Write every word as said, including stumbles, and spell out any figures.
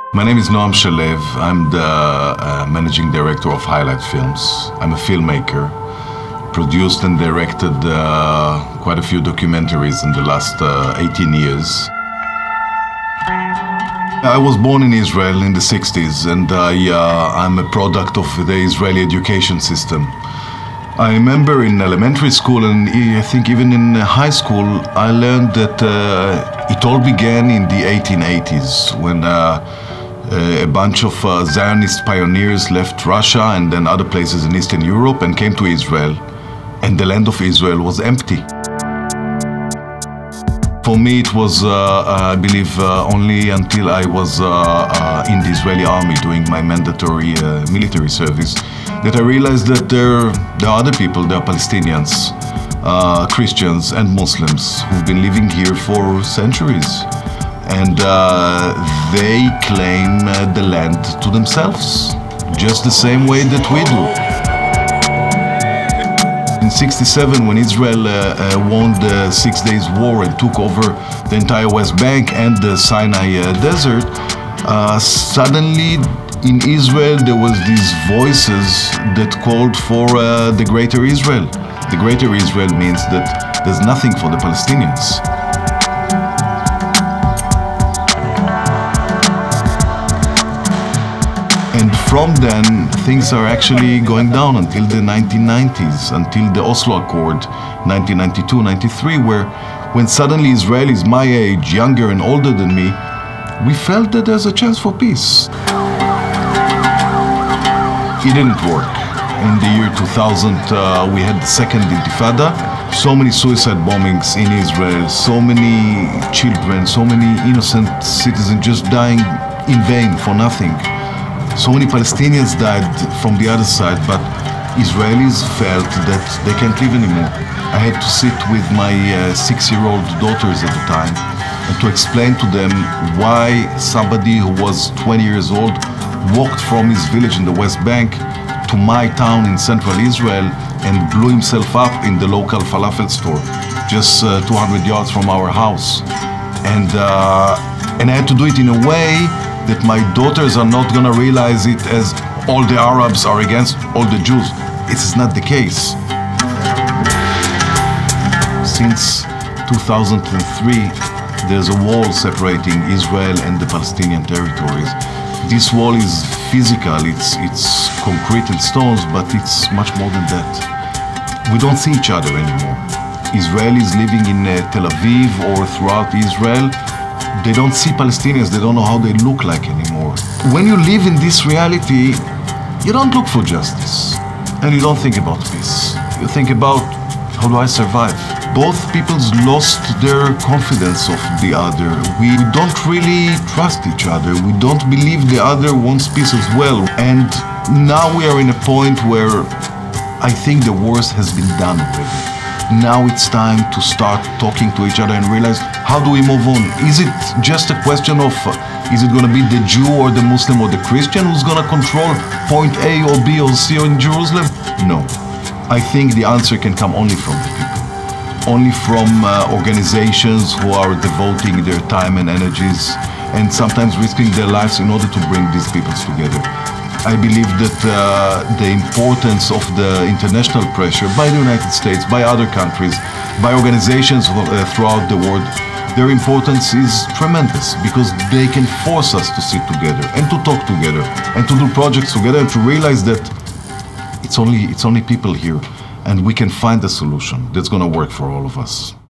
My name is Noam Shalev. I'm the uh, managing director of Highlight Films. I'm a filmmaker, produced and directed uh, quite a few documentaries in the last uh, eighteen years. I was born in Israel in the sixties, and I, uh, I'm a product of the Israeli education system. I remember in elementary school, and I think even in high school, I learned that uh, it all began in the eighteen eighties, when uh, a bunch of uh, Zionist pioneers left Russia and then other places in Eastern Europe and came to Israel, and the land of Israel was empty. For me, it was, uh, I believe, uh, only until I was uh, uh, in the Israeli army doing my mandatory uh, military service that I realized that there, there are other people, there are Palestinians, uh, Christians and Muslims who've been living here for centuries. And uh, they claim uh, the land to themselves, just the same way that we do. In sixty-seven, when Israel uh, uh, won the Six Days War and took over the entire West Bank and the Sinai uh, Desert, uh, suddenly in Israel there was these voices that called for uh, the Greater Israel. The Greater Israel means that there's nothing for the Palestinians. And from then, things are actually going down until the nineteen nineties, until the Oslo Accord, nineteen ninety-two ninety-three, where when suddenly Israelis my age, younger and older than me, we felt that there's a chance for peace. It didn't work. In the year two thousand, uh, we had the second Intifada. So many suicide bombings in Israel, so many children, so many innocent citizens just dying in vain for nothing. So many Palestinians died from the other side, but Israelis felt that they can't live anymore. I had to sit with my uh, six-year-old daughters at the time and to explain to them why somebody who was twenty years old walked from his village in the West Bank to my town in central Israel and blew himself up in the local falafel store, just uh, two hundred yards from our house. And, uh, and I had to do it in a way that my daughters are not going to realize it as all the Arabs are against all the Jews. It is not the case. Since two thousand three, there's a wall separating Israel and the Palestinian territories. This wall is physical, it's, it's concrete and stones, but it's much more than that. We don't see each other anymore. Israelis living in uh, Tel Aviv or throughout Israel, they don't see Palestinians, they don't know how they look like anymore. When you live in this reality, you don't look for justice, and you don't think about peace. You think about, how do I survive? Both peoples lost their confidence of the other. We don't really trust each other. We don't believe the other wants peace as well. And now we are in a point where I think the worst has been done already. Now it's time to start talking to each other and realize, how do we move on? Is it just a question of, uh, is it going to be the Jew or the Muslim or the Christian who's going to control point A or B or C in Jerusalem? No. I think the answer can come only from the people. Only from uh, organizations who are devoting their time and energies and sometimes risking their lives in order to bring these peoples together. I believe that uh, the importance of the international pressure by the United States, by other countries, by organizations uh, throughout the world, their importance is tremendous because they can force us to sit together and to talk together and to do projects together and to realize that it's only, it's only people here and we can find a solution that's going to work for all of us.